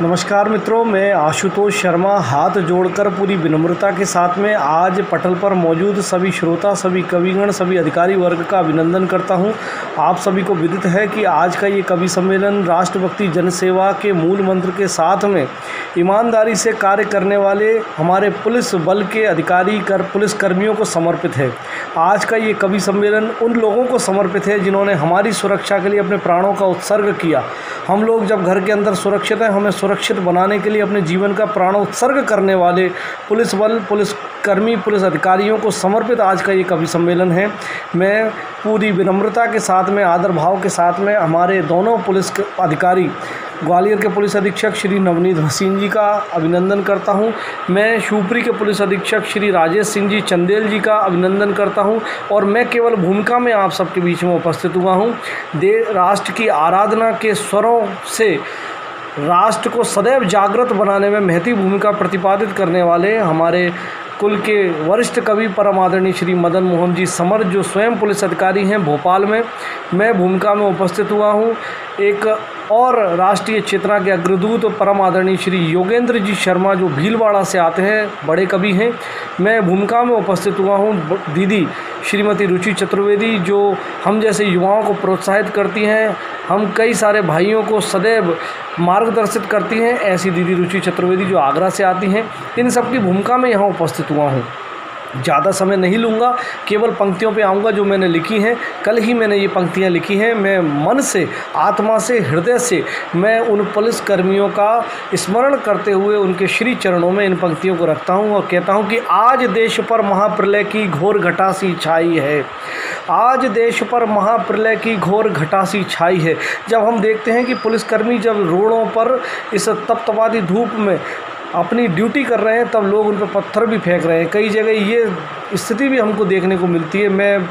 नमस्कार मित्रों, मैं आशुतोष शर्मा हाथ जोड़कर पूरी विनम्रता के साथ में आज पटल पर मौजूद सभी श्रोता, सभी कविगण, सभी अधिकारी वर्ग का अभिनंदन करता हूं। आप सभी को विदित है कि आज का ये कवि सम्मेलन राष्ट्रभक्ति, जनसेवा के मूल मंत्र के साथ में ईमानदारी से कार्य करने वाले हमारे पुलिस बल के अधिकारी पुलिस कर्मियों को समर्पित है। आज का ये कवि सम्मेलन उन लोगों को समर्पित है जिन्होंने हमारी सुरक्षा के लिए अपने प्राणों का उत्सर्ग किया। हम लोग जब घर के अंदर सुरक्षित हैं, हमें सुरक्षित बनाने के लिए अपने जीवन का प्राणोत्सर्ग करने वाले पुलिस बल, पुलिस कर्मी, पुलिस अधिकारियों को समर्पित आज का ये कवि सम्मेलन है। मैं पूरी विनम्रता के साथ में, आदर भाव के साथ में हमारे दोनों पुलिस अधिकारी, ग्वालियर के पुलिस अधीक्षक श्री नवनीत भसीन जी का अभिनंदन करता हूं। मैं शिवपुरी के पुलिस अधीक्षक श्री राजेश सिंह जी चंदेल जी का अभिनंदन करता हूं और मैं केवल भूमिका में आप सबके बीच में उपस्थित हुआ हूं। राष्ट्र की आराधना के स्वरों से राष्ट्र को सदैव जागृत बनाने में महती भूमिका प्रतिपादित करने वाले हमारे कुल के वरिष्ठ कवि परम आदरणीय श्री मदन मोहन जी समर, जो स्वयं पुलिस अधिकारी हैं भोपाल में, मैं भूमिका में उपस्थित हुआ हूं। एक और राष्ट्रीय चेतना के अग्रदूत परम आदरणीय श्री योगेंद्र जी शर्मा, जो भीलवाड़ा से आते हैं, बड़े कवि हैं, मैं भूमिका में उपस्थित हुआ हूं। दीदी श्रीमती रुचि चतुर्वेदी, जो हम जैसे युवाओं को प्रोत्साहित करती हैं, हम कई सारे भाइयों को सदैव मार्गदर्शित करती हैं, ऐसी दीदी रुचि चतुर्वेदी जो आगरा से आती हैं, इन सब की भूमिका में यहाँ उपस्थित हुआ हूँ। ज़्यादा समय नहीं लूँगा, केवल पंक्तियों पे आऊँगा जो मैंने लिखी हैं। कल ही मैंने ये पंक्तियाँ लिखी हैं। मैं मन से, आत्मा से, हृदय से मैं उन पुलिस कर्मियों का स्मरण करते हुए उनके श्री चरणों में इन पंक्तियों को रखता हूँ और कहता हूँ कि आज देश पर महाप्रलय की घोर घटा सी छाई है। आज देश पर महाप्रलय की घोर घटा सी छाई है। जब हम देखते हैं कि पुलिसकर्मी जब रोडों पर इस तपतपाती धूप में अपनी ड्यूटी कर रहे हैं, तब लोग उन पर पत्थर भी फेंक रहे हैं। कई जगह ये स्थिति भी हमको देखने को मिलती है। मैं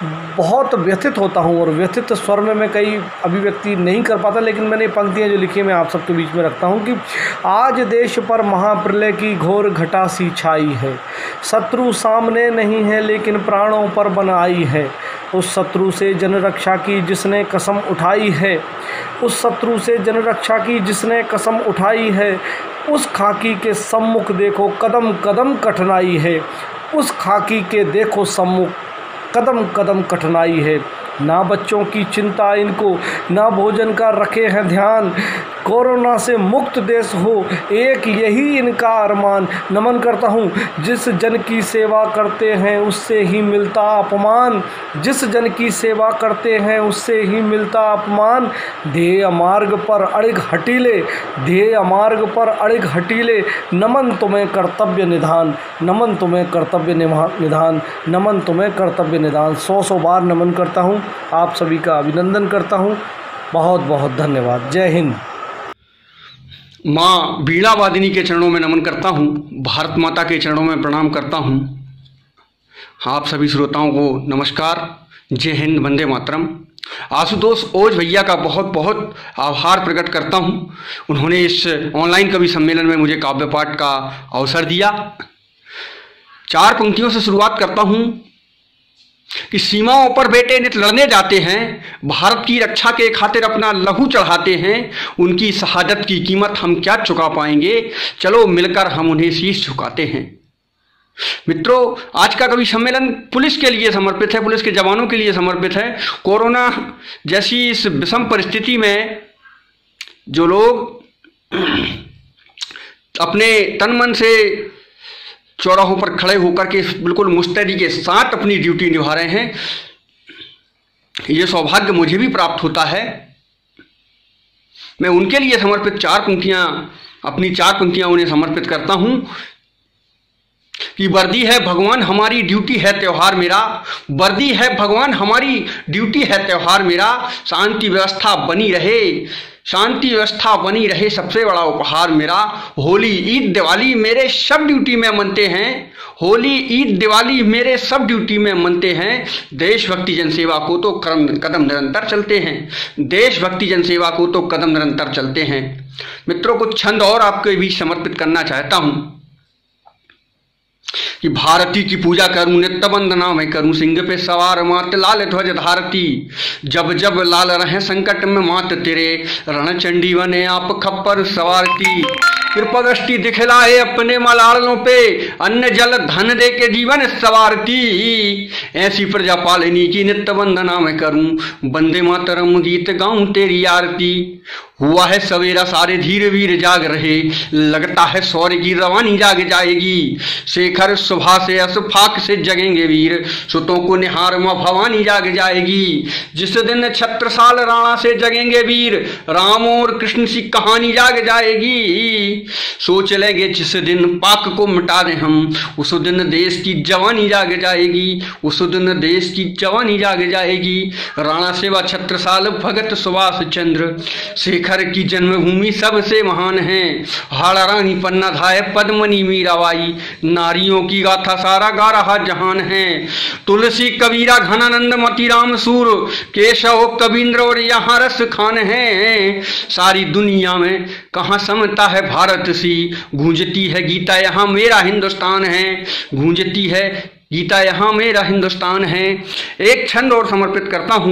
बहुत व्यथित होता हूँ और व्यथित स्वर में मैं कई अभिव्यक्ति नहीं कर पाता, लेकिन मैंने पंक्तियाँ जो लिखी मैं आप सबके बीच में रखता हूँ कि आज देश पर महाप्रलय की घोर घटा सी छाई है। शत्रु सामने नहीं है लेकिन प्राणों पर बनाई है। उस शत्रु से जनरक्षा की जिसने कसम उठाई है। उस शत्रु से जनरक्षा की जिसने कसम उठाई है। उस खाकी के सम्मुख देखो कदम कदम कठिनाई है। उस खाकी के देखो सम्मुख कदम कदम कठिनाई है। ना बच्चों की चिंता इनको, ना भोजन का रखे हैं ध्यान। कोरोना से मुक्त देश हो एक यही इनका अरमान। नमन करता हूँ जिस जन की सेवा करते हैं उससे ही मिलता अपमान। जिस जन की सेवा करते हैं उससे ही मिलता अपमान। ध्येय मार्ग पर अड़िग हटीले, ध्येय मार्ग पर अड़िग हटीले। नमन तुम्हें कर्तव्य निधान, नमन तुम्हें कर्तव्य निधान, नमन तुम्हें कर्तव्य निधान। 100 बार नमन करता हूँ। आप सभी का अभिनंदन करता हूँ। बहुत बहुत धन्यवाद। जय हिंद। माँ बीणा वादिनी के चरणों में नमन करता हूँ। भारत माता के चरणों में प्रणाम करता हूँ। आप सभी श्रोताओं को नमस्कार। जय हिंद, वंदे मातरम। आशुतोष ओझ भैया का बहुत बहुत आभार प्रकट करता हूँ। उन्होंने इस ऑनलाइन कवि सम्मेलन में मुझे काव्य पाठ का अवसर दिया। 4 पंक्तियों से शुरुआत करता हूँ कि सीमाओं पर बेटे नित लड़ने जाते हैं, भारत की रक्षा के खातिर अपना लहू चढ़ाते हैं। उनकी शहादत की कीमत हम क्या चुका पाएंगे, चलो मिलकर हम उन्हें शीश झुकाते हैं। मित्रों, आज का कवि सम्मेलन पुलिस के लिए समर्पित है, पुलिस के जवानों के लिए समर्पित है। कोरोना जैसी इस विषम परिस्थिति में जो लोग अपने तन मन से चौराहों पर खड़े होकर के बिल्कुल मुस्तैदी के साथ अपनी ड्यूटी निभा रहे हैं, ये सौभाग्य मुझे भी प्राप्त होता है। मैं उनके लिए समर्पित 4 पंक्तियां, अपनी 4 पंक्तियां उन्हें समर्पित करता हूं कि वर्दी है भगवान हमारी, ड्यूटी है त्योहार मेरा। वर्दी है भगवान हमारी, ड्यूटी है त्योहार मेरा। शांति व्यवस्था बनी रहे, शांति व्यवस्था बनी रहे, सबसे बड़ा उपहार मेरा। होली ईद दिवाली मेरे सब ड्यूटी में मनते हैं। होली ईद दिवाली मेरे सब ड्यूटी में मनते हैं। देशभक्ति जनसेवा को तो कदम निरंतर चलते हैं। देशभक्ति जनसेवा को तो कदम निरंतर चलते हैं। मित्रों, कुछ छंद और आपके बीच समर्पित करना चाहता हूं कि भारती की पूजा करूं नित्य वंदना मैं करूं, सिंह पे सवार मात लाल ध्वज धारती, जब जब लाल रहे संकट में मात तेरे, रणचंडी बने आप खप्पर सवारती, कृपा दृष्टि दिखलाए अपने मलाड़ों पे, अन्न जल धन दे के जीवन सवारती, ऐसी प्रजा पालनी की नित्य वंदना मैं करूं, वंदे मातरम गीत गाऊं तेरी आरती। हुआ है सवेरा सारे धीरे वीर जाग रहे, लगता है सौर्य की रवानी जाग जाएगी, शेखर सुबह से असफाक से जगेंगे वीर, सुतों को निहार मां भवानी जाग जाएगी, जिस दिन छत्रसाल राणा से जगेंगे वीर, राम और कृष्ण की कहानी जाग जाएगी, सोच लेंगे जिस दिन पाक को मिटा दें हम, उस दिन देश की जवानी जाग जाएगी, उस दिन देश की जवानी जाग जाएगी। राणा सेवा छत्रसाल भगत सुभाष चंद्र, शेखर की जन्मभूमि सबसे महान है, हाड़ा रानी पन्ना धाय पद्मनी मीराबाई, नारियों की गाथा सारा गा रहा जहान है, तुलसी कबीरा घनानंद मतीराम सूर, केशव कबींद्र और यहाँ रस खान है, सारी दुनिया में कहाँ समता है भारत सी, गूंजती है गीता यहाँ मेरा हिंदुस्तान है, गूंजती है गीता यहाँ मेरा हिंदुस्तान है। एक छंद और समर्पित करता हूँ,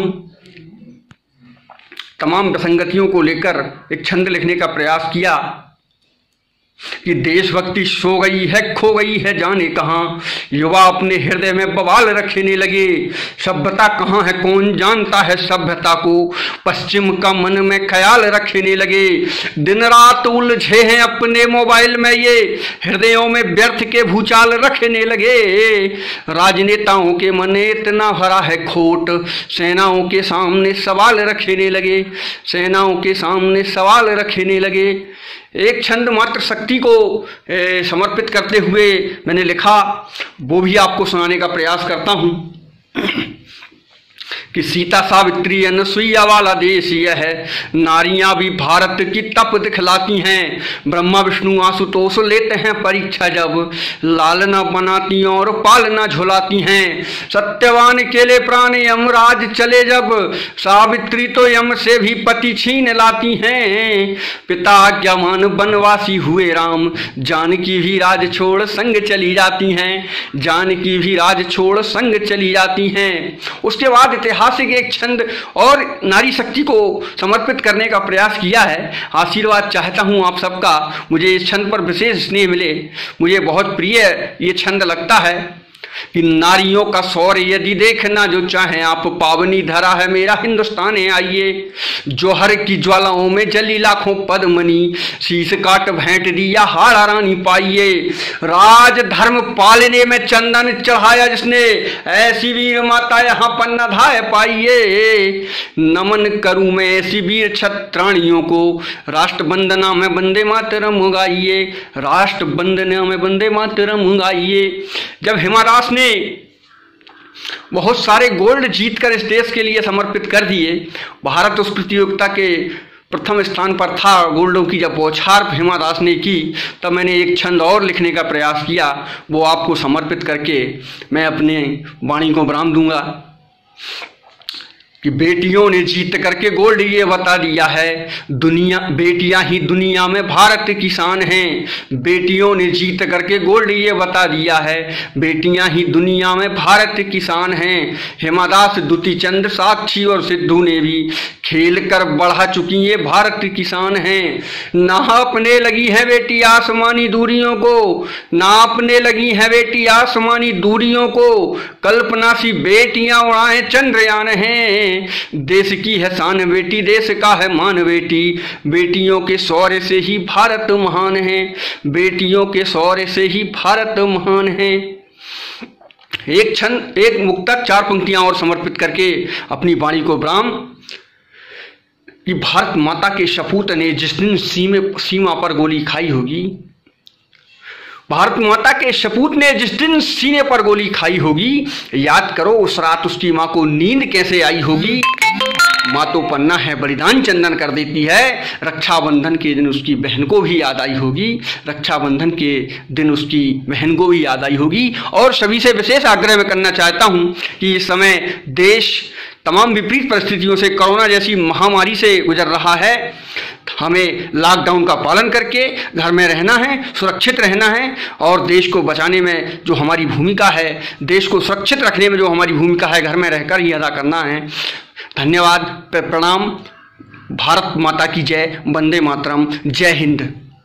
तमाम विसंगतियों को लेकर एक छंद लिखने का प्रयास किया कि देशभक्ति सो गई है खो गई है जाने कहाँ, युवा अपने हृदय में बवाल रखने लगे, सभ्यता कहाँ है कौन जानता है सभ्यता को, पश्चिम का मन में ख्याल रखने लगे, दिन रात उलझे हैं अपने मोबाइल में ये, हृदयों में व्यर्थ के भूचाल रखने लगे, राजनेताओं के मन इतना भरा है खोट, सेनाओं के सामने सवाल रखने लगे, सेनाओं के सामने सवाल रखने लगे। एक छंद मात्र शक्ति को समर्पित करते हुए मैंने लिखा, वो भी आपको सुनाने का प्रयास करता हूँ कि सीता सावित्री अनसुईया वाला देश यह है, नारियां भी भारत की तप दिखलाती हैं, ब्रह्मा विष्णु आशुतोष लेते हैं परीक्षा जब, लालना बनाती और पालना झुलाती हैं, सत्यवान केले प्राण यमराज चले जब, सावित्री तो यम से भी पति छीन लाती हैं, पिता आज्ञामान वनवासी हुए राम, जानकी भी राज छोड़ संग चली जाती हैं, जानकी भी राज छोड़ संग चली जाती हैं। उसके बाद ऐतिहासिक एक छंद और नारी शक्ति को समर्पित करने का प्रयास किया है। आशीर्वाद चाहता हूं आप सबका, मुझे इस छंद पर विशेष स्नेह मिले, मुझे बहुत प्रिय ये छंद लगता है कि नारियों का शौर्य यदि देखना जो चाहें आप, पावनी धरा है मेरा हिंदुस्तान है आइए, जौहर की ज्वालाओं में जली लाखों पद्मनी, शीश काट भेंट दिया हाड़ा रानी पाइए, राज धर्म पालने में चंदन चढ़ाया जिसने, ऐसी वीर माता यहाँ पन्ना धाय पाइए, नमन करूं मैं ऐसी वीर छत्राणियों को, राष्ट्र वंदना में वंदे मातरम गाइए, राष्ट्र वंदना में वंदे मातरम गाइए। जब हिमा दास ने बहुत सारे गोल्ड जीतकर इस देश के लिए समर्पित कर दिए, भारत उस प्रतियोगिता के प्रथम स्थान पर था, गोल्डों की जब बौछार हिमा दास ने की, तब मैंने एक छंद और लिखने का प्रयास किया, वो आपको समर्पित करके मैं अपने वाणी को विराम दूंगा कि बेटियों ने जीत करके गोल्ड ये बता दिया है, दुनिया बेटियां ही दुनिया में भारत की शान हैं, बेटियों ने जीत करके गोल्ड ये बता दिया है, बेटियां ही दुनिया में भारत की शान हैं, हिमा दास दुती चंद साक्षी और सिद्धू ने भी खेल कर बढ़ा चुकी ये भारत की शान हैं, नापने लगी है बेटी आसमानी दूरियों को, नापने लगी है बेटी आसमानी दूरियों को, कल्पना सी बेटियां उड़ाएं चंद्रयान हैं, देश की है शान बेटी देश का है मान बेटी, बेटियों के शौर्य से ही भारत महान है, बेटियों के शौर्य से ही भारत महान है। एक छंद एक मुक्तक 4 पंक्तियां और समर्पित करके अपनी वाणी को विराम कि भारत माता के सपूत ने जिस दिन सीमा पर गोली खाई होगी, भारत माता के सपूत ने जिस दिन सीने पर गोली खाई होगी, याद करो उस रात उसकी माँ को नींद कैसे आई होगी, माँ तो पन्ना है बलिदान चंदन कर देती है, रक्षाबंधन के दिन उसकी बहन को भी याद आई होगी, रक्षाबंधन के दिन उसकी बहन को भी याद आई होगी। और सभी से विशेष आग्रह मैं करना चाहता हूँ कि इस समय देश तमाम विपरीत परिस्थितियों से, कोरोना जैसी महामारी से गुजर रहा है, हमें लॉकडाउन का पालन करके घर में रहना है, सुरक्षित रहना है और देश को बचाने में जो हमारी भूमिका है, देश को सुरक्षित रखने में जो हमारी भूमिका है, घर में रहकर ही अदा करना है। धन्यवाद, प्रणाम, भारत माता की जय, वंदे मातरम, जय हिंद।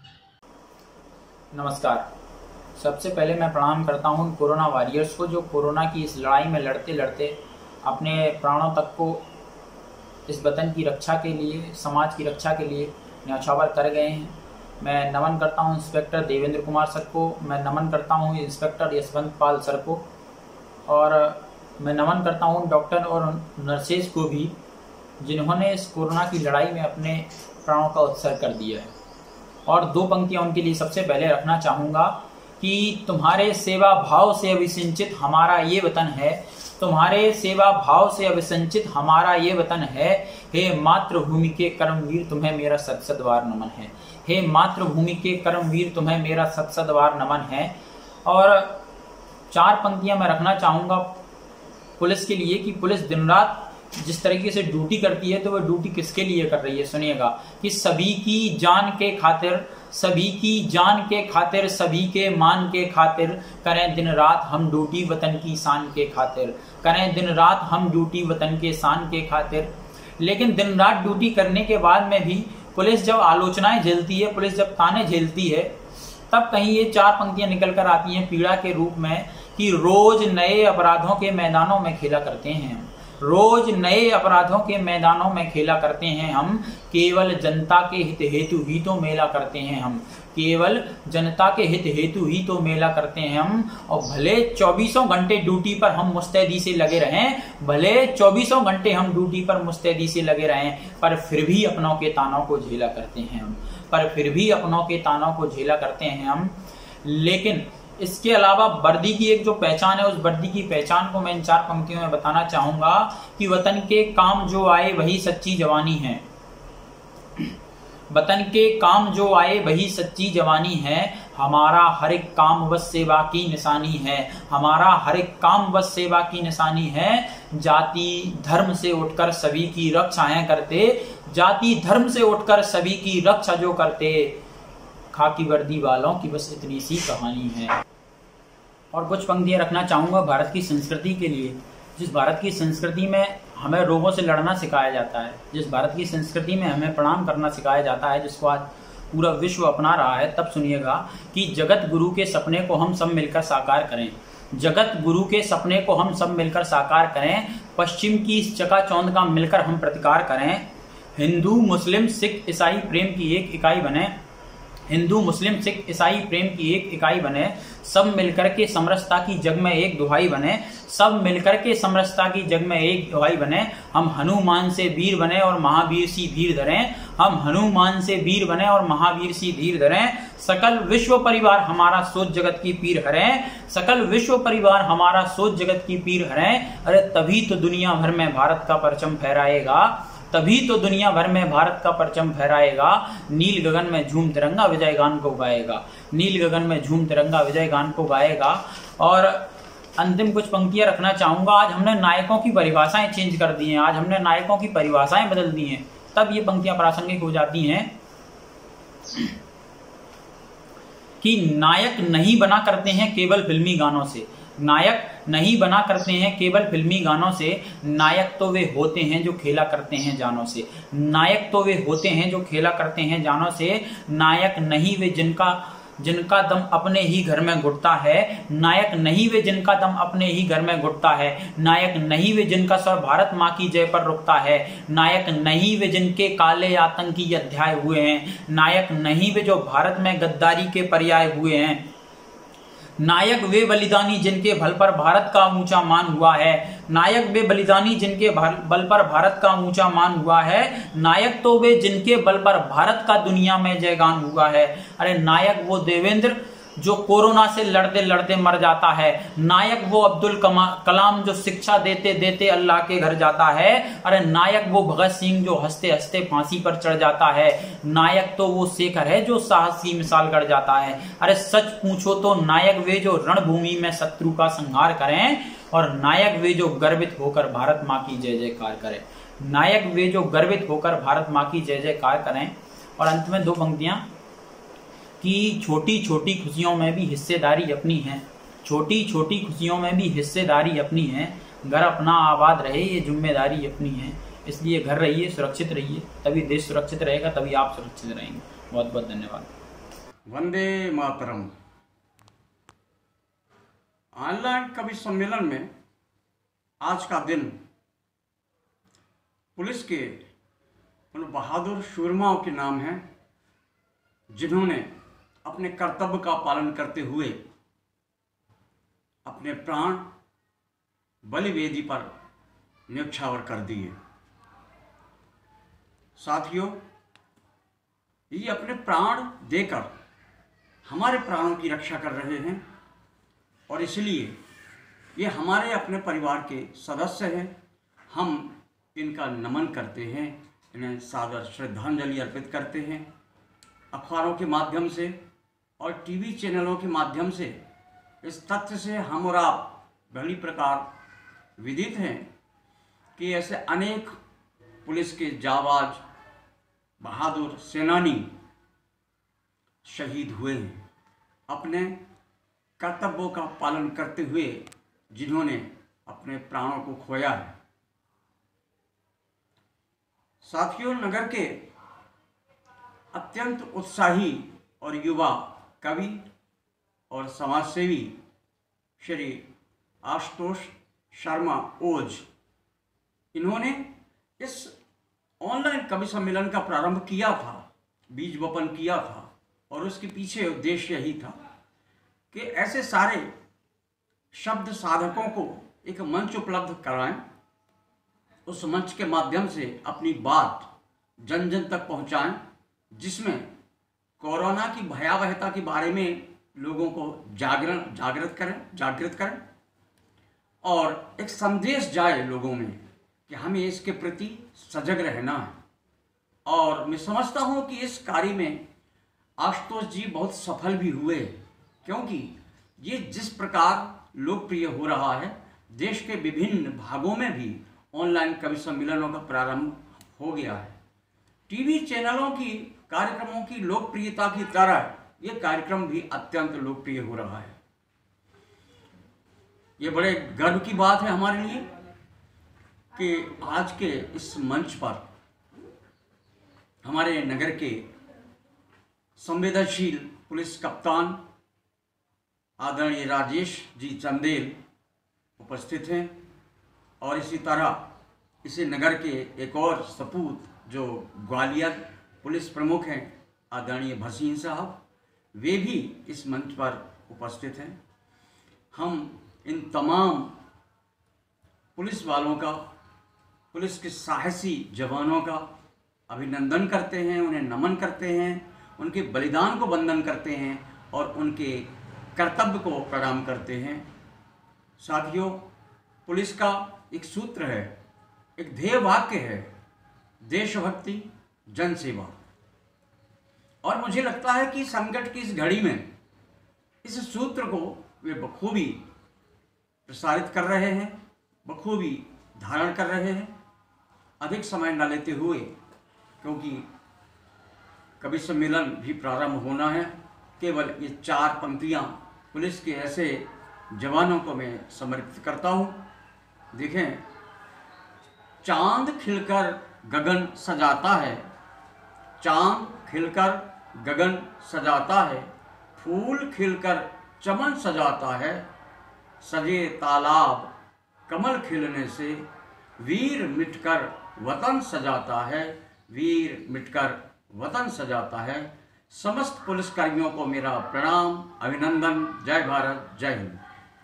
नमस्कार। सबसे पहले मैं प्रणाम करता हूं कोरोना वॉरियर्स को, जो कोरोना की इस लड़ाई में लड़ते लड़ते अपने प्राणों तक को इस वतन की रक्षा के लिए, समाज की रक्षा के लिए न्यौछावर कर गए हैं। मैं नमन करता हूं इंस्पेक्टर देवेंद्र कुमार सर को, मैं नमन करता हूं इंस्पेक्टर यशवंत पाल सर को, और मैं नमन करता हूं डॉक्टर और नर्सेज को भी, जिन्होंने इस कोरोना की लड़ाई में अपने प्राणों का उत्सर्ग कर दिया है। और दो पंक्तियां उनके लिए सबसे पहले रखना चाहूँगा कि तुम्हारे सेवा भाव से अभिसिंचित हमारा ये वतन है, तुम्हारे सेवा भाव से अभिसंचित हमारा ये वतन है। हे मातृभूमि के कर्मवीर, तुम्हें मेरा सत-सत-वार नमन है। हे मातृभूमि के कर्मवीर, तुम्हें मेरा सत-सत-वार नमन है। और चार पंक्तियां मैं रखना चाहूँगा पुलिस के लिए कि पुलिस दिन रात जिस तरीके से ड्यूटी करती है, तो वह ड्यूटी किसके लिए कर रही है, सुनिएगा कि सभी की जान के खातिर, सभी की जान के खातिर, सभी के मान के खातिर करें दिन रात हम ड्यूटी वतन की शान के खातिर, करें दिन रात हम ड्यूटी वतन के शान के खातिर। लेकिन दिन रात ड्यूटी करने के बाद में भी पुलिस जब आलोचनाएं झेलती है, पुलिस जब ताने झेलती है, तब कहीं ये चार पंक्तियां निकल कर आती हैं पीड़ा के रूप में कि रोज नए अपराधों के मैदानों में खेला करते हैं, रोज नए अपराधों के मैदानों में खेला करते हैं हम, केवल जनता के हित हेतु ही तो मेला करते हैं हम, केवल जनता के हित हेतु ही तो मेला करते हैं हम। और भले 24 घंटे ड्यूटी पर हम मुस्तैदी से लगे रहें, भले 24 घंटे हम ड्यूटी पर मुस्तैदी से लगे रहें, पर फिर भी अपनों के तानों को झेला करते हैं हम, पर फिर भी अपनों के तानों को झेला करते हैं हम। लेकिन इसके अलावा वर्दी की एक जो पहचान है, उस वर्दी की पहचान को मैं इन चार पंक्तियों में बताना चाहूंगा कि वतन के काम जो आए वही सच्ची जवानी है, वतन के काम जो आए वही सच्ची जवानी है। हमारा हर एक काम बस सेवा की निशानी है, हमारा हर एक काम बस सेवा की निशानी है। जाति धर्म से उठकर सभी की रक्षाएं करते, जाति धर्म से उठकर सभी की रक्षा जो करते, खाकी वर्दी वालों की बस इतनी सी कहानी है। और कुछ पंक्तियां रखना चाहूंगा भारत की संस्कृति के लिए, जिस भारत की संस्कृति में हमें रोगों से लड़ना सिखाया जाता है, जिस भारत की संस्कृति में हमें प्रणाम करना सिखाया जाता है, जिसको आज पूरा विश्व अपना रहा है। तब सुनिएगा कि जगत गुरु के सपने को हम सब मिलकर साकार करें, जगत गुरु के सपने को हम सब मिलकर साकार करें। पश्चिम की इस चकाचौंध का मिलकर हम प्रतिकार करें। हिंदू मुस्लिम सिख ईसाई प्रेम की एक इकाई बने, हिंदू मुस्लिम सिख ईसाई प्रेम की एक इकाई बने। सब मिलकर के समरसता की जग में एक दुहाई बने, सब मिलकर के समरसता की जग में एक दुहाई बने। हम हनुमान से वीर बने और महावीर सी धीर धरें, हम हनुमान से वीर बने और महावीर सी धीर धरें। सकल विश्व परिवार हमारा सोच जगत की पीर हरें, सकल विश्व परिवार हमारा सोच जगत की पीर हरें। अरे तभी तो दुनिया भर में भारत का परचम फहराएगा, तभी तो दुनिया भर में भारत का परचम फहराएगा। नील गगन में झूम तिरंगा विजय गान को गाएगा, नील गगन में झूम तिरंगा विजय गान को गाएगा। और अंतिम कुछ पंक्तियां रखना चाहूंगा। आज हमने नायकों की परिभाषाएं चेंज कर दी हैं, आज हमने नायकों की परिभाषाएं बदल दी हैं, तब ये पंक्तियां प्रासंगिक हो जाती हैं कि नायक नहीं बना करते हैं केवल फिल्मी गानों से, नायक नहीं बना करते हैं केवल फिल्मी गानों से। नायक तो वे होते हैं जो खेला करते हैं जानों से, नायक तो वे होते हैं जो खेला करते हैं जानों से। नायक नहीं वे जिनका दम अपने ही घर में घुटता है, नायक नहीं वे जिनका दम अपने ही घर में घुटता है। नायक नहीं वे जिनका स्वर भारत माँ की जय पर रुकता है, नायक नहीं वे जिनके काले आतंकी अध्याय हुए हैं, नायक नहीं वे जो भारत में गद्दारी के पर्याय हुए हैं। नायक वे बलिदानी जिनके बल पर भारत का ऊंचा मान हुआ है, नायक वे बलिदानी जिनके बल पर भारत का ऊंचा मान हुआ है। नायक तो वे जिनके बल पर भारत का दुनिया में जयगान हुआ है। अरे नायक वो देवेंद्र जो कोरोना से लड़ते लड़ते मर जाता है, नायक वो अब्दुल कलाम जो शिक्षा देते देते अल्लाह के घर जाता है। अरे नायक वो भगत सिंह जो हंसते हंसते फांसी पर चढ़ जाता है। नायक तो वो शेखर है जो साहस की मिसाल गढ़ जाता है। अरे सच पूछो तो नायक वे जो रणभूमि में शत्रु का संहार करें, और नायक वे जो गर्वित होकर भारत माँ की जय जयकार करें, नायक वे जो गर्वित होकर भारत माँ की जय जयकार करें। और अंत में 2 पंक्तियां कि छोटी छोटी खुशियों में भी हिस्सेदारी अपनी है, छोटी छोटी खुशियों में भी हिस्सेदारी अपनी है, घर अपना आबाद रहे ये जिम्मेदारी अपनी है। इसलिए घर रहिए, सुरक्षित रहिए, तभी देश सुरक्षित रहेगा, तभी आप सुरक्षित रहेंगे। बहुत बहुत धन्यवाद। वंदे मातरम। ऑनलाइन कवि सम्मेलन में आज का दिन पुलिस के उन बहादुर शूरमाओं के नाम है जिन्होंने अपने कर्तव्य का पालन करते हुए अपने प्राण बलिवेदी पर न्यौछावर कर दिए। साथियों, ये अपने प्राण देकर हमारे प्राणों की रक्षा कर रहे हैं और इसलिए ये हमारे अपने परिवार के सदस्य हैं। हम इनका नमन करते हैं, इन्हें सादर श्रद्धांजलि अर्पित करते हैं। अखबारों के माध्यम से और टीवी चैनलों के माध्यम से इस तथ्य से हम और आप भली प्रकार विदित हैं कि ऐसे अनेक पुलिस के जाबाज बहादुर सेनानी शहीद हुए हैं अपने कर्तव्यों का पालन करते हुए, जिन्होंने अपने प्राणों को खोया है। साथियों, नगर के अत्यंत उत्साही और युवा कवि और समाजसेवी श्री आशुतोष शर्मा ओझ, इन्होंने इस ऑनलाइन कवि सम्मेलन का प्रारंभ किया था, बीज वपन किया था और उसके पीछे उद्देश्य यही था कि ऐसे सारे शब्द साधकों को एक मंच उपलब्ध कराएं, उस मंच के माध्यम से अपनी बात जन जन तक पहुंचाएं, जिसमें कोरोना की भयावहता के बारे में लोगों को जागृत करें और एक संदेश जाए लोगों में कि हमें इसके प्रति सजग रहना है। और मैं समझता हूं कि इस कार्य में आशुतोष जी बहुत सफल भी हुए, क्योंकि ये जिस प्रकार लोकप्रिय हो रहा है, देश के विभिन्न भागों में भी ऑनलाइन कवि सम्मेलनों का प्रारंभ हो गया है। टीवी चैनलों की कार्यक्रमों की लोकप्रियता की तरह ये कार्यक्रम भी अत्यंत लोकप्रिय हो रहा है। ये बड़े गर्व की बात है हमारे लिए कि आज के इस मंच पर हमारे नगर के संवेदनशील पुलिस कप्तान आदरणीय राजेश जी चंदेल उपस्थित हैं और इसी तरह इसी नगर के एक और सपूत जो ग्वालियर पुलिस प्रमुख हैं आदरणीय भसीन साहब, वे भी इस मंच पर उपस्थित हैं। हम इन तमाम पुलिस वालों का, पुलिस के साहसी जवानों का अभिनंदन करते हैं, उन्हें नमन करते हैं, उनके बलिदान को वंदन करते हैं और उनके कर्तव्य को प्रणाम करते हैं। साथियों, पुलिस का एक सूत्र है, एक ध्येय वाक्य है, देशभक्ति जन सेवा। और मुझे लगता है कि संकट की इस घड़ी में इस सूत्र को वे बखूबी प्रसारित कर रहे हैं, बखूबी धारण कर रहे हैं। अधिक समय न लेते हुए, क्योंकि कवि सम्मेलन भी प्रारंभ होना है, केवल ये 4 पंक्तियां पुलिस के ऐसे जवानों को मैं समर्पित करता हूं। देखें, चांद खिलकर गगन सजाता है, चांद खिलकर गगन सजाता है, फूल खिलकर चमन सजाता है, सजे तालाब कमल खिलने से, वीर मिटकर वतन सजाता है, वीर मिटकर वतन सजाता है। समस्त पुलिसकर्मियों को मेरा प्रणाम, अभिनंदन। जय भारत, जय हिंद।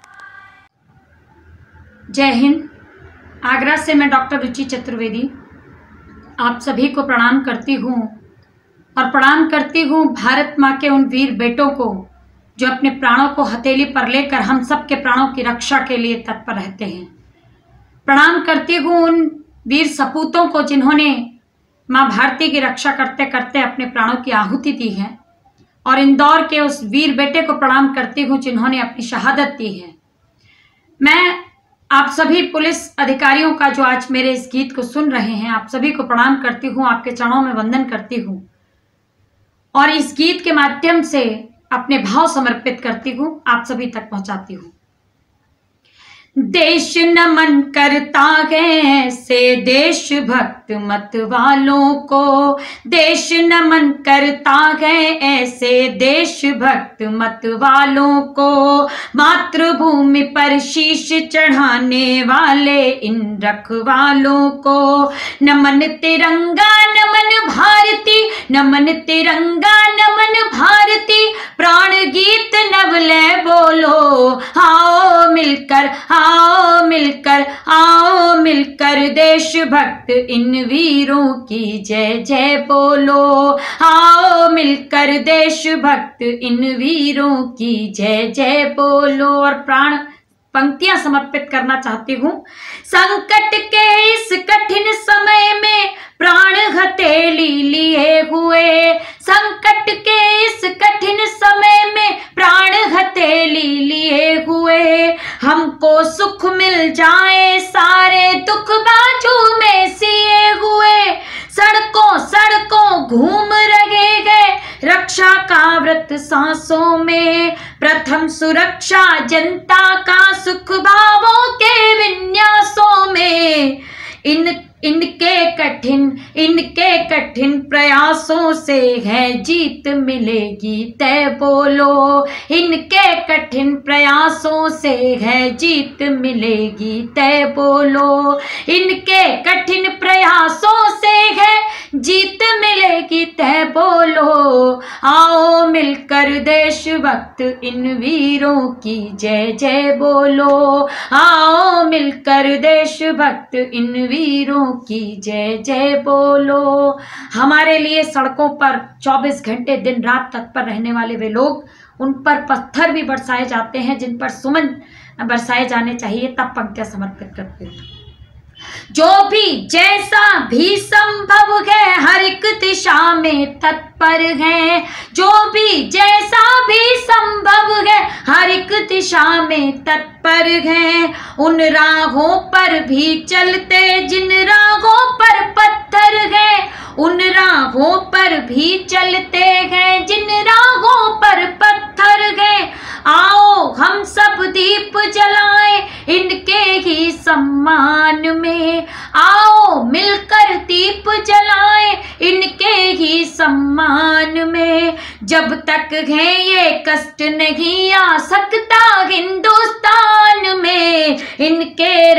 जय हिंद। आगरा से मैं डॉक्टर रुचि चतुर्वेदी आप सभी को प्रणाम करती हूँ और प्रणाम करती हूँ भारत माँ के उन वीर बेटों को जो अपने प्राणों को हथेली पर लेकर हम सब के प्राणों की रक्षा के लिए तत्पर रहते हैं। प्रणाम करती हूँ उन वीर सपूतों को जिन्होंने माँ भारती की रक्षा करते करते अपने प्राणों की आहुति दी है, और इंदौर के उस वीर बेटे को प्रणाम करती हूँ जिन्होंने अपनी शहादत दी है। मैं आप सभी पुलिस अधिकारियों का जो आज मेरे इस गीत को सुन रहे हैं, आप सभी को प्रणाम करती हूँ, आपके चरणों में वंदन करती हूँ। और इस गीत के माध्यम से अपने भाव समर्पित करती हूँ, आप सभी तक पहुंचाती हूँ। देश नमन करता है ऐसे देशभक्त मत वालों को, देश नमन करता है ऐसे देशभक्त मत वालों को, मातृभूमि पर शीश चढ़ाने वाले इन रखवालों को। नमन तिरंगा नमन भारती, नमन तिरंगा नमन भारती, प्राण गीत नवले बोलो, आओ मिलकर आओ मिलकर आओ मिलकर देशभक्त इन वीरों की जय जय बोलो, आओ मिलकर देशभक्त इन वीरों की जय जय बोलो। और प्राण पंक्तियां समर्पित करना चाहती हूँ। संकट के इस कठिन समय में प्राण हथेली लिए हुए, संकट के इस कठिन समय में प्राण हथेली लिए हुए, हमको सुख मिल जाए सारे दुख बाजू में सिए हुए, सड़कों सड़कों घूम रहे गए रक्षा का व्रत सांसों में, प्रथम सुरक्षा जनता का सुख भावों के विन्यासों में। इनके कठिन प्रयासों से है जीत मिलेगी तय बोलो, इनके कठिन प्रयासों से है जीत मिलेगी तय बोलो, इनके कठिन प्रयासों से है जीत मिलेगी तय बोलो। आओ मिलकर देशभक्त इन वीरों की जय जय बोलो, आओ मिलकर देशभक्त इन वीरों की जय जय बोलो। हमारे लिए सड़कों पर 24 घंटे दिन रात तत्पर रहने वाले वे लोग, उन पर पत्थर भी बरसाए जाते हैं जिन पर सुमन बरसाए जाने चाहिए, तब पंक्तियां समर्पित करते हैं। जो भी जैसा भी संभव है हर एक दिशा में तत्पर है, जो भी जैसा भी संभव है हर एक दिशा में तत्पर है, उन राहों पर भी चलते जिन राहों पर पत्थर है, उन राहों पर भी चलते हैं जिन राहों पर पत्थर है। आओ हम सब दीप जलाएं इनके ही सम्मान में, आओ मिलकर दीप जलाएं इनके ही सम्मान में। जब तक है ये कष्ट नहीं आ सकता हिंदुस्तान में, इनके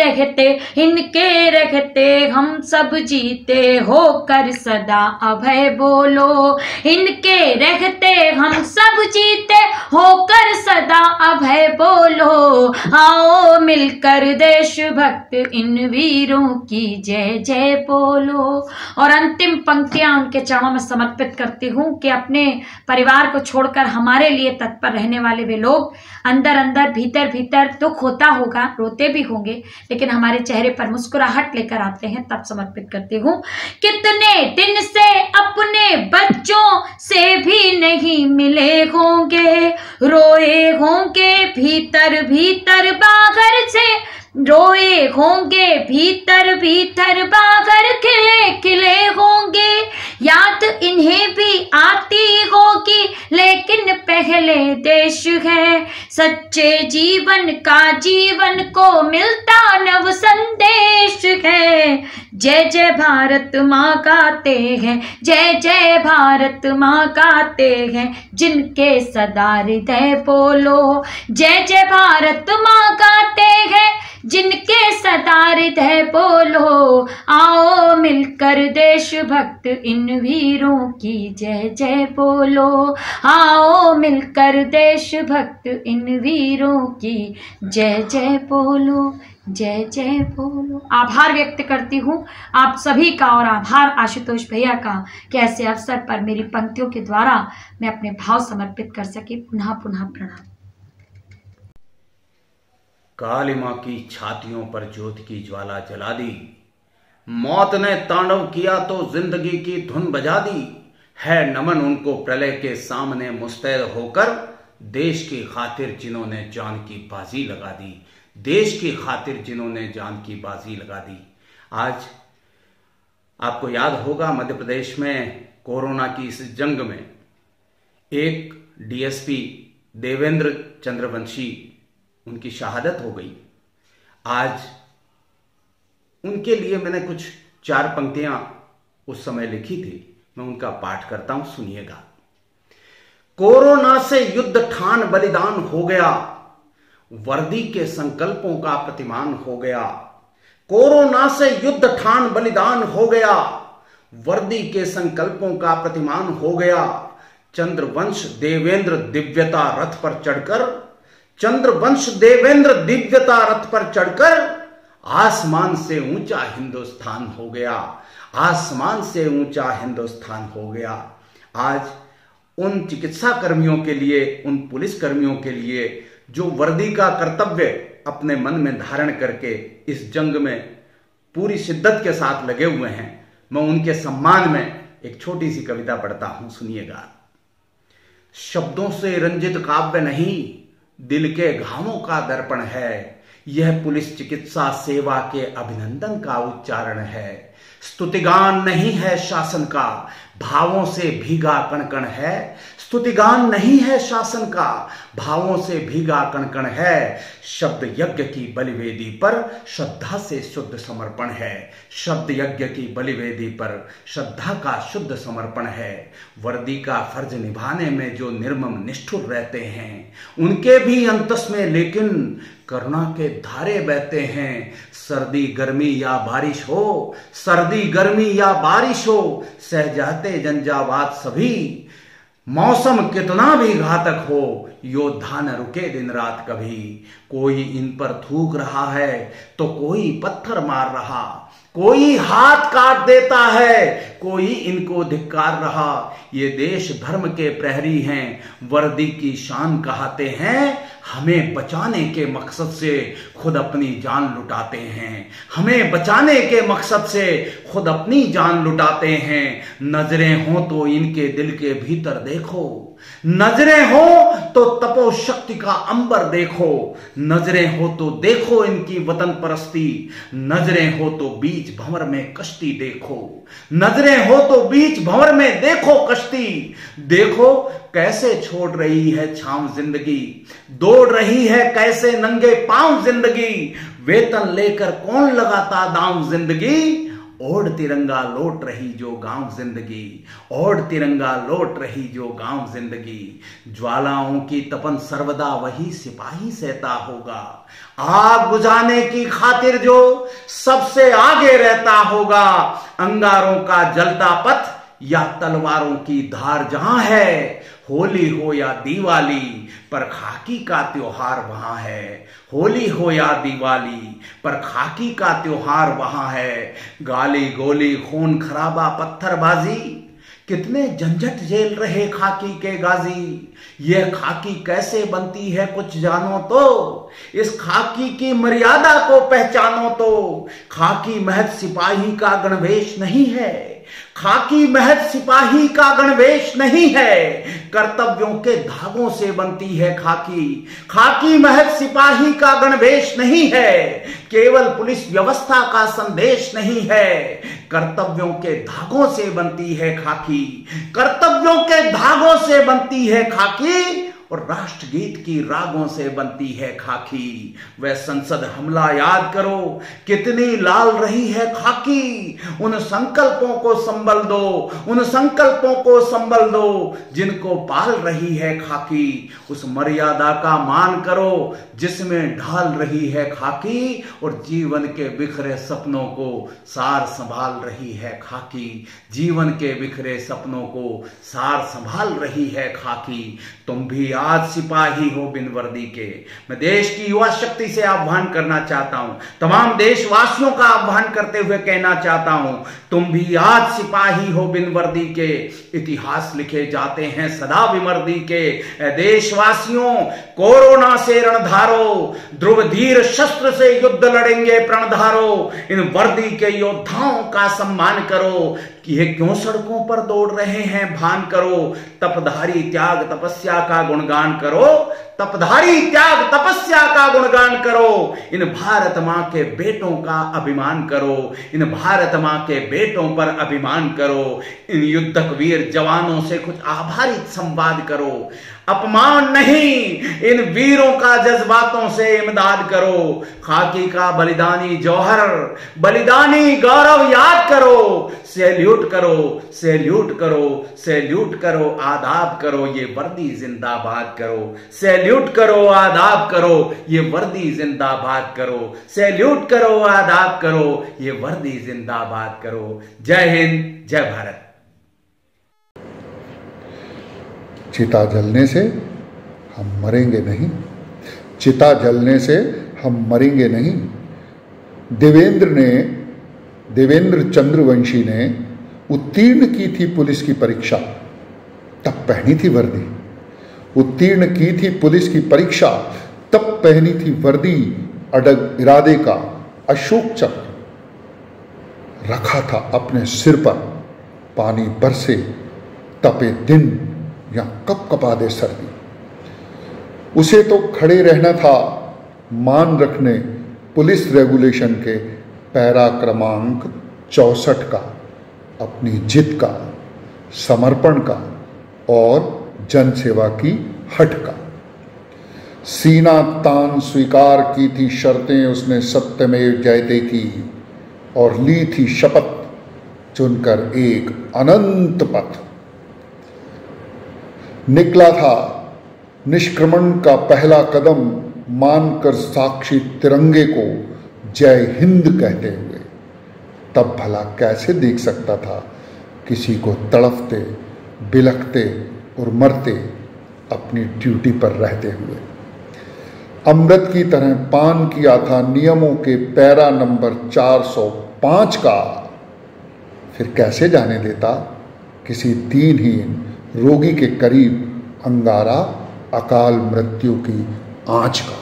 रहते हम सब जीते होकर सदा अभय बोलो, इनके रहते हम सब जीते होकर सदा अभय बोलो। आओ मिलकर देशभक्त इन वीरों की जय जय बोलो। और अंतिम पंक्तियां उनके चरणों में समर्पित करती हूँ कि अपने परिवार को छोड़कर हमारे लिए तत्पर रहने वाले वे लोग अंदर अंदर भीतर भीतर दुख होता होगा, रोते भी होंगे, लेकिन हमारे चेहरे पर मुस्कुराहट लेकर आते हैं, तब समर्पित करती हूँ। कितने दिन से अपने बच्चों से भी नहीं मिले होंगे, रोए होंगे भीतर भीतर बाहर से, रोए होंगे भीतर भीतर बाहर खिले खिले होंगे। याद इन्हें भी आती होगी लेकिन पहले देश है, सच्चे जीवन का जीवन को मिलता नव संदेश है। जय जय भारत माँ गाते हैं, जय जय भारत माँ गाते हैं जिनके सदा हृदय बोलो, जय जय भारत माँ गाते हैं जिनके सदा हृदय बोलो। आओ मिलकर देशभक्त इन वीरों की जय जय बोलो, आओ मिलकर देशभक्त इन वीरों की जय जय बोलो, जय जय बोलो। आभार व्यक्त करती हूँ आप सभी का, और आभार आशुतोष भैया का कि ऐसे अवसर पर मेरी पंक्तियों के द्वारा मैं अपने भाव समर्पित कर सके। पुनः पुनः प्रणाम। काली माँ की छातियों पर ज्योति की ज्वाला जला दी, मौत ने तांडव किया तो जिंदगी की धुन बजा दी। है नमन उनको प्रलय के सामने मुस्तैद होकर, देश की खातिर जिन्होंने जान की बाजी लगा दी, देश की खातिर जिन्होंने जान की बाजी लगा दी। आज आपको याद होगा मध्य प्रदेश में कोरोना की इस जंग में एक डीएसपी देवेंद्र चंद्रवंशी, उनकी शहादत हो गई। आज उनके लिए मैंने कुछ 4 पंक्तियां उस समय लिखी थी, मैं उनका पाठ करता हूं, सुनिएगा। कोरोना से युद्ध ठान बलिदान हो गया, वर्दी के संकल्पों का प्रतिमान हो गया। कोरोना से युद्ध ठान बलिदान हो गया, वर्दी के संकल्पों का प्रतिमान हो गया। चंद्रवंश देवेंद्र दिव्यता रथ पर चढ़कर, चंद्रवंश देवेंद्र दिव्यता रथ पर चढ़कर आसमान से ऊंचा हिंदुस्तान हो गया, आसमान से ऊंचा हिंदुस्तान हो गया। आज उन चिकित्सा कर्मियों के लिए, उन पुलिस कर्मियों के लिए जो वर्दी का कर्तव्य अपने मन में धारण करके इस जंग में पूरी शिद्दत के साथ लगे हुए हैं, मैं उनके सम्मान में एक छोटी सी कविता पढ़ता हूं, सुनिएगा। शब्दों से रंजित काव्य नहीं, दिल के घावों का दर्पण है। यह पुलिस चिकित्सा सेवा के अभिनंदन का उच्चारण है। स्तुतिगान नहीं है शासन का, भावों से भीगा कणकण है। स्तुतिगान नहीं है शासन का, भावों से भीगा कणकण है। शब्द यज्ञ की बलिवेदी पर श्रद्धा से शुद्ध समर्पण है। शब्द यज्ञ की बलिवेदी पर श्रद्धा का शुद्ध समर्पण है। वर्दी का फर्ज निभाने में जो निर्मम निष्ठुर रहते हैं, उनके भी अंतस में लेकिन करुणा के धारे बहते हैं। सर्दी गर्मी या बारिश हो, सर्दी गर्मी या बारिश हो, सह जाते जंजावात सभी। मौसम कितना भी घातक हो, योद्धा न रुके दिन रात कभी। कोई इन पर थूक रहा है तो कोई पत्थर मार रहा, कोई हाथ काट देता है, कोई इनको धिक्कार रहा। ये देश धर्म के प्रहरी हैं, वर्दी की शान कहाते हैं। हमें बचाने के मकसद से खुद अपनी जान लुटाते हैं, हमें बचाने के मकसद से खुद अपनी जान लुटाते हैं। नजरें हो तो इनके दिल के भीतर देखो, नजरें हो तो तपो शक्ति का अंबर देखो। नजरें हो तो देखो इनकी वतन परस्ती, नजरें हो तो बीच भंवर में कश्ती देखो। नजरें हो तो बीच भंवर में देखो कश्ती। देखो कैसे छोड़ रही है छांव जिंदगी, दौड़ रही है कैसे नंगे पांव जिंदगी। वेतन लेकर कौन लगाता दांव जिंदगी। ओढ़ तिरंगा लौट रही जो गांव जिंदगी, ओढ़ तिरंगा लौट रही जो गांव जिंदगी। ज्वालाओं की तपन सर्वदा वही सिपाही सहता होगा, आग बुझाने की खातिर जो सबसे आगे रहता होगा। अंगारों का जलता पथ या तलवारों की धार जहां है, होली हो या दिवाली पर खाकी का त्योहार वहां है। होली हो या दिवाली पर खाकी का त्योहार वहां है। गाली गोली खून खराबा पत्थरबाजी, कितने झंझट झेल रहे खाकी के गाजी। यह खाकी कैसे बनती है कुछ जानो तो, इस खाकी की मर्यादा को पहचानो तो। खाकी महज सिपाही का गणवेश नहीं है, खाकी महज सिपाही का गणवेश नहीं है। कर्तव्यों के धागों से बनती है खाकी, खाकी महज सिपाही का गणवेश नहीं है। केवल पुलिस व्यवस्था का संदेश नहीं है, कर्तव्यों के धागों से बनती है खाकी। कर्तव्यों के धागों से बनती है खाकी और राष्ट्रगीत की रागों से बनती है खाकी। वह संसद हमला याद करो, कितनी लाल रही है खाकी। उन संकल्पों को संभल दो, उन संकल्पों को संभल दो जिनको पाल रही है खाकी। उस मर्यादा का मान करो जिसमें ढाल रही है खाकी और जीवन के बिखरे सपनों को सार संभाल रही है खाकी। जीवन के बिखरे सपनों को सार संभाल रही है खाकी। तुम भी आज सिपाही हो बिन वर्दी के। मैं देश की युवा शक्ति से आह्वान करना चाहता हूं, तमाम देशवासियों का आह्वान करते हुए कहना चाहता हूं, तुम भी आज सिपाही हो बिन वर्दी के। इतिहास लिखे जाते हैं सदा विमर्दी के। देशवासियों कोरोना से रणधारो, ध्रुव धीर शस्त्र से युद्ध लड़ेंगे प्रणधारो। इन वर्दी के योद्धाओं का सम्मान करो कि ये क्यों सड़कों पर दौड़ रहे हैं भान करो। तपधारी त्याग तपस्या का गुणगान करो, तपधारी त्याग तपस्या का गुणगान करो, इन भारत मां के बेटों का अभिमान करो, इन भारत मां के बेटों पर अभिमान करो, इन युद्धक वीर जवानों से कुछ आभारित संवाद करो, अपमान नहीं इन वीरों का जज्बातों से इमदाद करो, खाकी का बलिदानी जौहर बलिदानी गौरव याद करो, सैल्यूट करो सैल्यूट करो सैल्यूट करो, आदाब करो ये वर्दी जिंदाबाद करो, सैल्यूट करो आदाब करो ये वर्दी जिंदाबाद करो, सैल्यूट करो आदाब करो ये वर्दी जिंदाबाद करो। जय हिंद, जय भारत। चिता जलने से हम मरेंगे नहीं, चिता जलने से हम मरेंगे नहीं। देवेंद्र चंद्रवंशी ने उत्तीर्ण की थी पुलिस की परीक्षा, तब पहनी थी वर्दी। उत्तीर्ण की थी पुलिस की परीक्षा, तब पहनी थी वर्दी। अडग इरादे का अशोक चक्र रखा था अपने सिर पर, पानी बरसे तपे दिन या कप कपा दे सर्दी। उसे तो खड़े रहना था मान रखने पुलिस रेगुलेशन के पैरा क्रमांक 64 का, अपनी जिद का, समर्पण का और जनसेवा की हट का। सीना तान स्वीकार की थी शर्तें उसने सत्यमेव जयते की, और ली थी शपथ चुनकर एक अनंत पथ। निकला था निष्क्रमण का पहला कदम, मानकर साक्षी तिरंगे को जय हिंद कहते हुए। तब भला कैसे देख सकता था किसी को तड़फते बिलखते और मरते अपनी ड्यूटी पर रहते हुए। अमृत की तरह पान किया था नियमों के पैरा नंबर 405 का, फिर कैसे जाने देता किसी दीनहीन रोगी के करीब अंगारा अकाल मृत्यु की आंच का।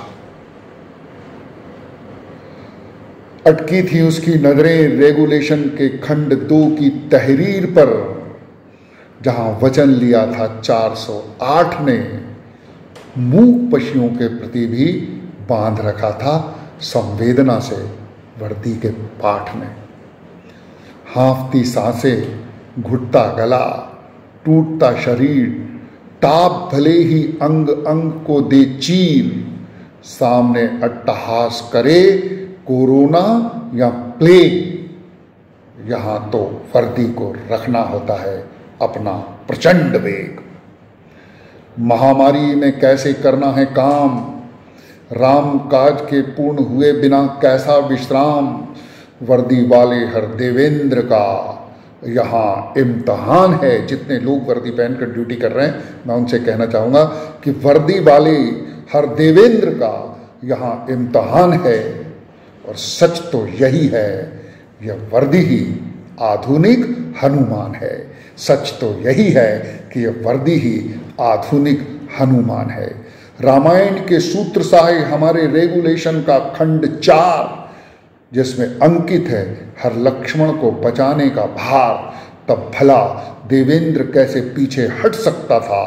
अटकी थी उसकी नजरें रेगुलेशन के खंड 2 की तहरीर पर, जहां वचन लिया था 408 ने। मूक पशुओं के प्रति भी बांध रखा था संवेदना से वर्दी के पाठ ने। हांफती सांसें, घुटता गला, टूटता शरीर, ताप भले ही अंग अंग को दे चीर, सामने अट्टहास करे कोरोना या प्लेग, यहां तो वर्दी को रखना होता है अपना प्रचंड वेग। महामारी में कैसे करना है काम, राम काज के पूर्ण हुए बिना कैसा विश्राम, वर्दी वाले हर देवेंद्र का यहाँ इम्तहान है। जितने लोग वर्दी पहनकर ड्यूटी कर रहे हैं, मैं उनसे कहना चाहूँगा कि वर्दी वाले हर देवेंद्र का यहाँ इम्तहान है। और सच तो यही है, यह वर्दी ही आधुनिक हनुमान है। सच तो यही है कि यह वर्दी ही आधुनिक हनुमान है। रामायण के सूत्र साहे हमारे रेगुलेशन का खंड 4, जिसमें अंकित है हर लक्ष्मण को बचाने का भार, तब भला देवेंद्र कैसे पीछे हट सकता था।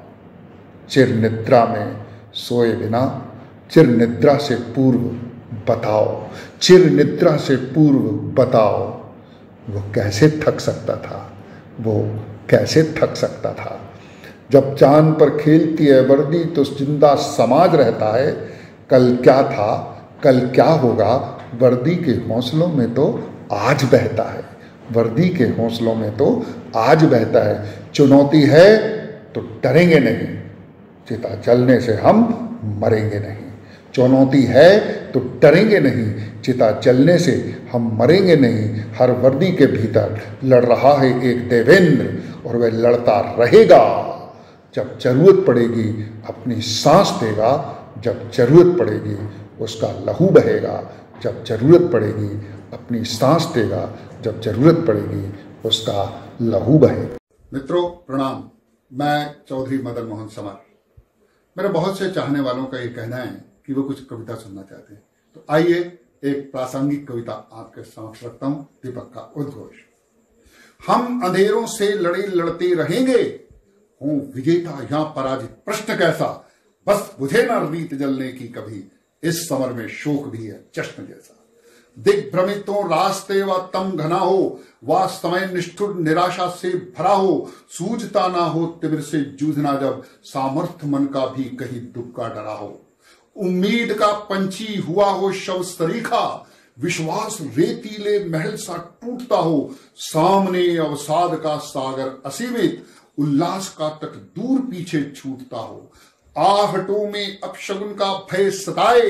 चिर निद्रा में सोए बिना, चिर निद्रा से पूर्व बताओ, चिर निद्रा से पूर्व बताओ, वो कैसे थक सकता था, वो कैसे थक सकता था। जब चांद पर खेलती है वर्दी तो जिंदा समाज रहता है। कल क्या था, कल क्या होगा, वर्दी के हौसलों में तो आज बहता है। वर्दी के हौसलों में तो आज बहता है। चुनौती है तो डरेंगे नहीं, चिता जलने से हम मरेंगे नहीं। चुनौती है तो डरेंगे नहीं, चिता जलने से हम मरेंगे नहीं। हर वर्दी के भीतर लड़ रहा है एक देवेंद्र, और वह लड़ता रहेगा। जब जरूरत पड़ेगी अपनी सांस देगा, जब जरूरत पड़ेगी उसका लहू बहेगा। जब जरूरत पड़ेगी अपनी सांस देगा, जब जरूरत पड़ेगी उसका लहू बहेगा। मित्रों प्रणाम, मैं चौधरी मदन मोहन समर। मेरे बहुत से चाहने वालों का ये कहना है कि वो कुछ कविता सुनना चाहते हैं, तो आइए एक प्रासंगिक कविता आपके समक्ष रखता हूं, दीपक का उद्घोष। हम अंधेरों से लड़े लड़ते रहेंगे, हूं विजेता या पराजित प्रश्न कैसा, बस बुझे ना रीत जलने की कभी, इस समर में शोक भी है जश्न जैसा। दिग्भ्रमितों रास्ते व तम घना हो, वा समय निष्ठुर निराशा से भरा हो, सूझता ना हो तिमिर से जूझना जब, सामर्थ्य मन का भी कहीं दुख का डरा हो। उम्मीद का पंछी हुआ हो शव सरीखा, विश्वास रेतीले महल सा टूटता हो, सामने अवसाद का सागर असीमित, उल्लास का तट दूर पीछे छूटता हो। आहटों में अपशगुन का भय सताए,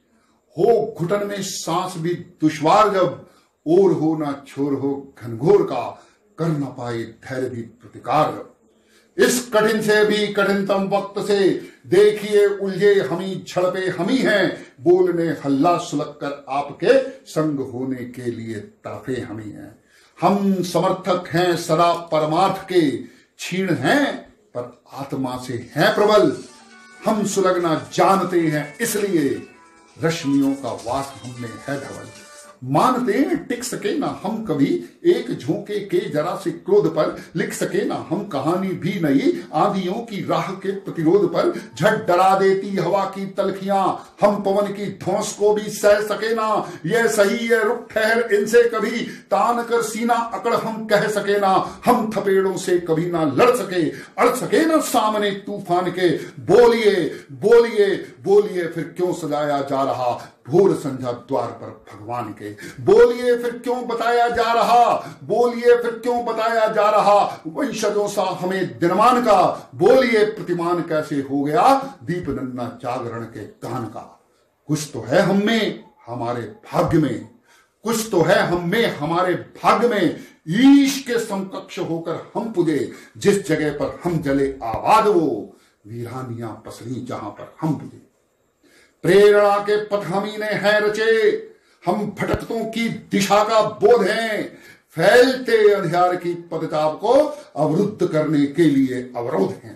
हो घुटन में सांस भी दुश्वार जब, ओर हो ना छोर हो घनघोर का, कर न पाए धैर्य भी प्रतिकार जब। इस कठिन से भी कठिनतम वक्त से देखिए उलझे हमी झड़पे हमी हैं, बोलने हल्ला सुलग कर आपके संग होने के लिए तड़पे हमी हैं। हम समर्थक हैं सदा परमार्थ के, क्षीण हैं पर आत्मा से हैं प्रबल, हम सुलगना जानते हैं इसलिए, रश्मियों का वास हमने है धवल। मानते हैं टिक सके ना हम कभी, एक झोंके के जरा से क्रोध पर लिख सके ना हम कहानी भी नहीं, आंधियों की राह के प्रतिरोध पर झट डरा देती हवा की तलखियां, हम पवन की धौंस को भी सह सके ना, यह सही है रुक ठहर इनसे कभी, तान कर सीना अकड़ हम कह सके ना, हम थपेड़ों से कभी ना लड़ सके, अड़ सके ना सामने तूफान के। बोलिए बोलिए बोलिए फिर क्यों सजाया जा रहा भोर संध्या द्वार पर भगवान के, बोलिए फिर क्यों बताया जा रहा, बोलिए फिर क्यों बताया जा रहा वंशजों सा हमें दिनमान का, बोलिए प्रतिमान कैसे हो गया दीप नन्ना जागरण के गान का। कुछ तो है हम में हमारे भाग्य में, कुछ तो है हम में हमारे भाग्य में, ईश के समकक्ष होकर हम पुजे, जिस जगह पर हम जले आबाद वो वीरानियां पसरी जहां पर हम पुजे। प्रेरणा के पथ हमी ने है रचे, हम भटकतों की दिशा का बोध हैं, फैलते अंधियार की पदचाप को अवरुद्ध करने के लिए अवरोध हैं।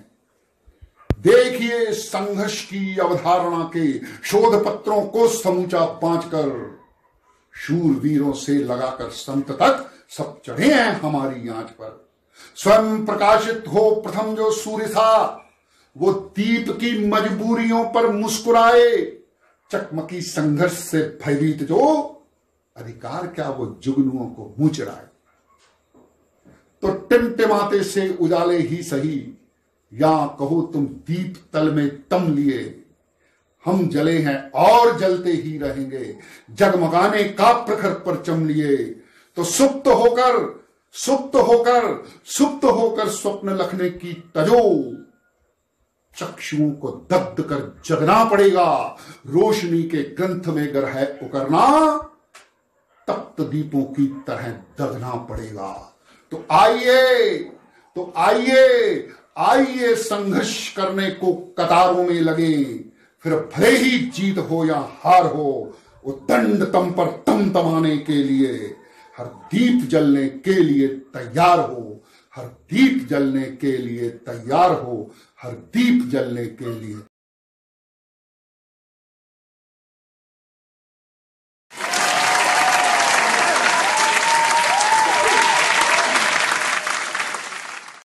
देखिए संघर्ष की अवधारणा के शोध पत्रों को समूचा बांचकर, शूरवीरों से लगाकर संत तक सब चढ़े हैं हमारी आंच पर। स्वयं प्रकाशित हो प्रथम जो सूर्य था, वो दीप की मजबूरियों पर मुस्कुराए, चकमकी संघर्ष से भयभीत जो अधिकार क्या वो जुगनुओं को मुंह चिढ़ाए। तो टिमटिमाते से उजाले ही सही, या कहो तुम दीप तल में तम लिए, हम जले हैं और जलते ही रहेंगे, जगमगाने का प्रखर परचम लिए। तो सुप्त होकर सुप्त होकर सुप्त होकर स्वप्न लखने की तजो, चक्षुओं को दग्ध कर जगना पड़ेगा, रोशनी के ग्रंथ में गर है उकरना, तप्त दीपों की तरह दगना पड़ेगा। तो आइए आइए संघर्ष करने को कतारों में लगे, फिर भले ही जीत हो या हार हो, वो दंड तम पर तम तमाने के लिए, हर दीप जलने के लिए तैयार हो, हर दीप जलने के लिए तैयार हो, हर दीप जलने के लिए